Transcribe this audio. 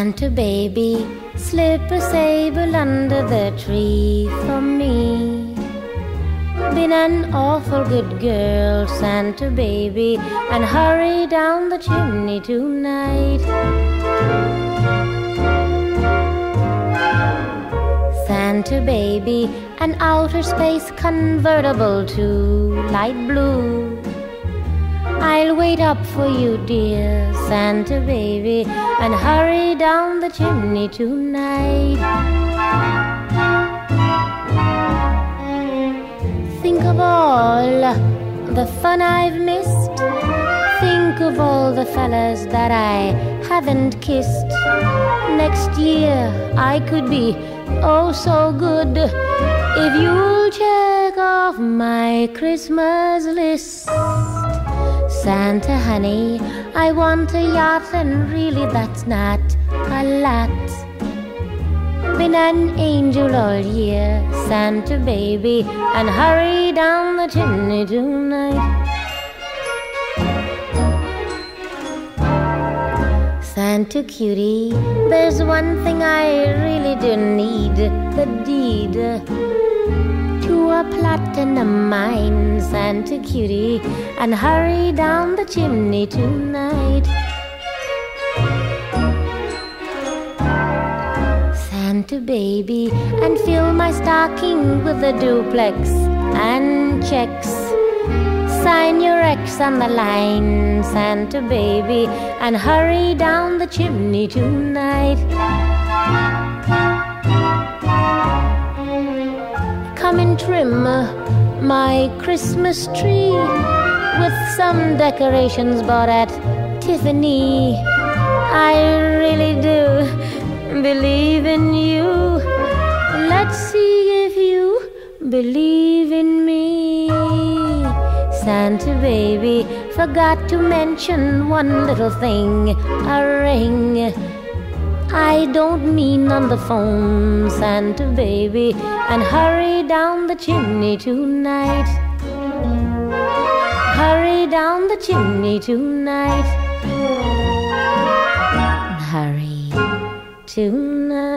Santa baby, slip a sable under the tree for me. Been an awful good girl, Santa baby, and hurry down the chimney tonight. Santa baby, an outer space convertible to light blue. I'll wait up for you, dear Santa baby, and hurry down the chimney tonight. Think of all the fun I've missed. Think of all the fellas that I haven't kissed. Next year I could be oh so good if you'll check off my Christmas list. Santa honey, I want a yacht, and really that's not a lot. Been an angel all year, Santa baby, and hurry down the chimney tonight. Santa cutie, there's one thing I really do need, the deed to a platinum mine, Santa cutie, and hurry down the chimney tonight. Santa baby, and fill my stocking with a duplex and checks. Sign your X on the line, Santa baby, and hurry down the chimney tonight. Come and trim my Christmas tree with some decorations bought at Tiffany. I really do believe in you. Let's see if you believe in me. Santa baby, forgot to mention one little thing, a ring. I don't mean on the phone, Santa baby, and hurry down the chimney tonight. Hurry down the chimney tonight. Hurry tonight.